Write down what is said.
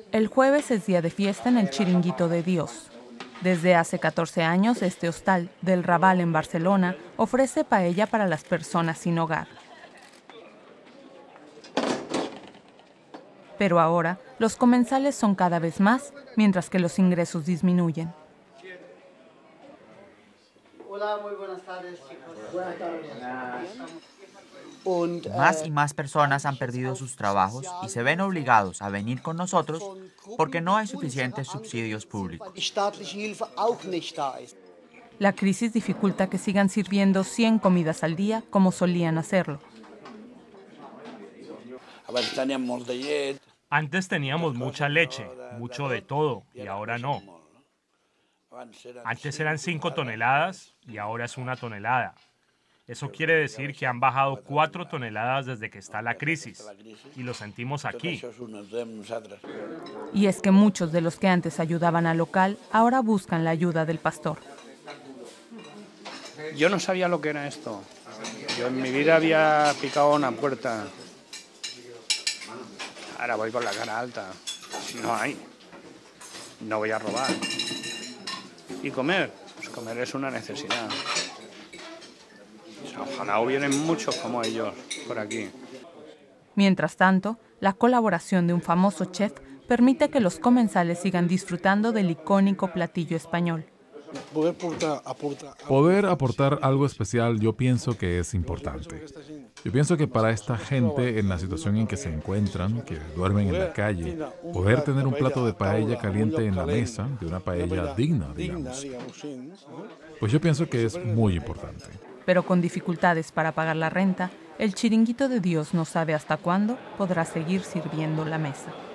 El jueves es día de fiesta en el Chiringuito de Dios. Desde hace 14 años, este hostal del Raval en Barcelona ofrece paella para las personas sin hogar. Pero ahora, los comensales son cada vez más, mientras que los ingresos disminuyen. Hola, muy buenas tardes, chicos. Buenas tardes. Más y más personas han perdido sus trabajos y se ven obligados a venir con nosotros porque no hay suficientes subsidios públicos. La crisis dificulta que sigan sirviendo 100 comidas al día como solían hacerlo. Antes teníamos mucha leche, mucho de todo, y ahora no. Antes eran 5 toneladas y ahora es 1 tonelada. Eso quiere decir que han bajado 4 toneladas desde que está la crisis, y lo sentimos aquí. Y es que muchos de los que antes ayudaban al local ahora buscan la ayuda del pastor. Yo no sabía lo que era esto. Yo en mi vida había picado una puerta. Ahora voy con la cara alta. No hay. No voy a robar. ¿Y comer? Pues comer es una necesidad. Ojalá hubieran muchos como ellos por aquí. Mientras tanto, la colaboración de un famoso chef permite que los comensales sigan disfrutando del icónico platillo español. Poder aportar algo especial yo pienso que es importante. Yo pienso que para esta gente en la situación en que se encuentran, que duermen en la calle, poder tener un plato de paella caliente en la mesa, de una paella digna, digamos, pues yo pienso que es muy importante. Pero con dificultades para pagar la renta, el Chiringuito de Dios no sabe hasta cuándo podrá seguir sirviendo la mesa.